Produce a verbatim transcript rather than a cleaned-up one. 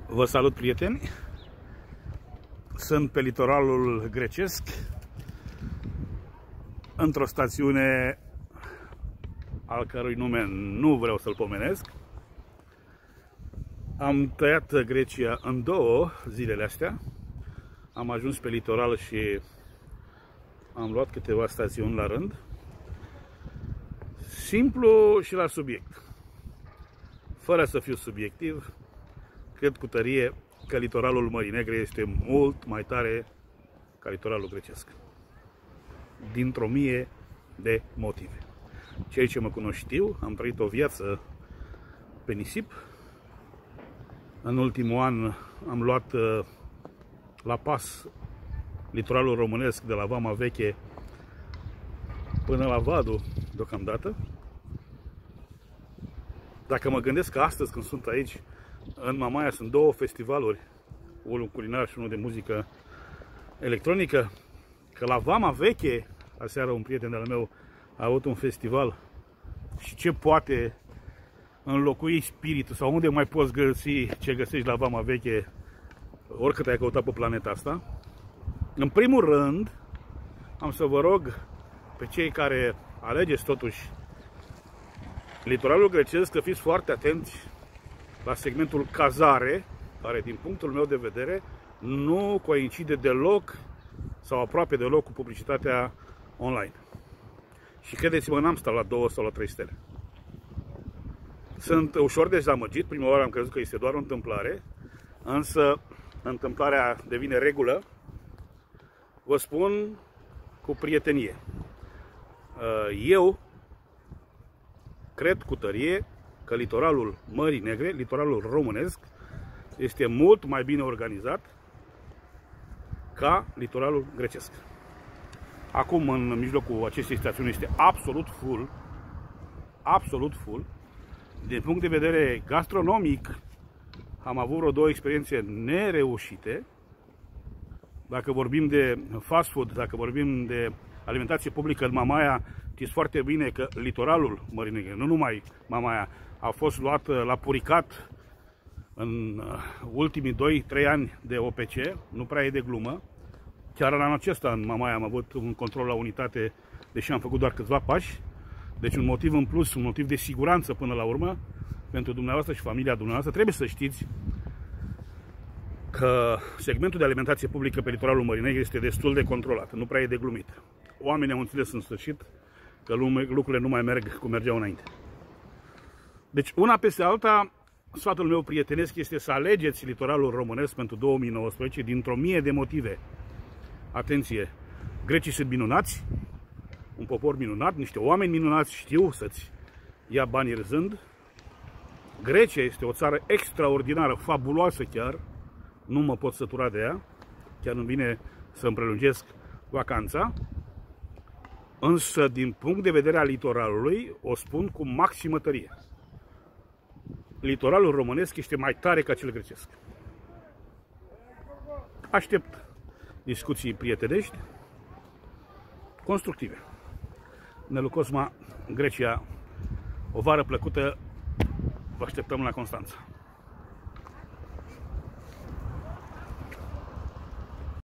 Vă salut, prieteni! Sunt pe litoralul grecesc, într-o stațiune al cărui nume nu vreau să-l pomenesc. Am tăiat Grecia în două zilele astea. Am ajuns pe litoral și am luat câteva stațiuni la rând. Simplu și la subiect. Fără să fiu subiectiv, cred cu tărie că litoralul Mării Negre este mult mai tare ca litoralul grecesc. Dintr-o mie de motive. Cei ce mă cunosc știu, am trăit o viață pe nisip. În ultimul an am luat la pas litoralul românesc de la Vama Veche până la Vadu deocamdată. Dacă mă gândesc că astăzi, când sunt aici, în Mamaia sunt două festivaluri, unul culinar și unul de muzică electronică, că la Vama Veche, aseară un prieten de-al meu a avut un festival, și ce poate înlocui spiritul sau unde mai poți găsi ce găsești la Vama Veche oricât ai căutat pe planeta asta. În primul rând, am să vă rog pe cei care alegeți totuși litoralul grecesc să fiți foarte atenți la segmentul cazare, care din punctul meu de vedere nu coincide deloc sau aproape deloc cu publicitatea online. Și credeți-mă, n-am stat la două sau la trei stele. Sunt ușor dezamăgit, prima oară am crezut că este doar o întâmplare, însă întâmplarea devine regulă. Vă spun cu prietenie. Eu cred cu tărie că litoralul Mării Negre, litoralul românesc, este mult mai bine organizat ca litoralul grecesc. Acum, în mijlocul acestei stațiuni, este absolut full, absolut full. Din punct de vedere gastronomic, am avut vreo două experiențe nereușite. Dacă vorbim de fast food, dacă vorbim de alimentație publică în Mamaia, știți foarte bine că litoralul Mării Negre, nu numai Mamaia, a fost luat la puricat în ultimii doi trei ani de O P C, nu prea e de glumă. Chiar în anul acesta în Mamaia am avut un control la unitate, deși am făcut doar câțiva pași. Deci un motiv în plus, un motiv de siguranță până la urmă, pentru dumneavoastră și familia dumneavoastră. Trebuie să știți că segmentul de alimentație publică pe litoralul Mării Negre este destul de controlat, nu prea e de glumit. Oamenii au înțeles în sfârșit că lucrurile nu mai merg cum mergeau înainte. Deci, una peste alta, sfatul meu prietenesc este să alegeți litoralul românesc pentru două mii nouăsprezece dintr-o mie de motive. Atenție! Grecii sunt minunați, un popor minunat, niște oameni minunați, știu să-ți ia banii râzând. Grecia este o țară extraordinară, fabuloasă chiar, nu mă pot sătura de ea, chiar îmi vine să-mi prelungesc vacanța. Însă, din punct de vedere al litoralului, o spun cu maximă tărie. Litoralul românesc este mai tare ca cel grecesc. Aștept discuții prietenești, constructive. Nelu Cosma, Grecia, o vară plăcută, vă așteptăm la Constanța.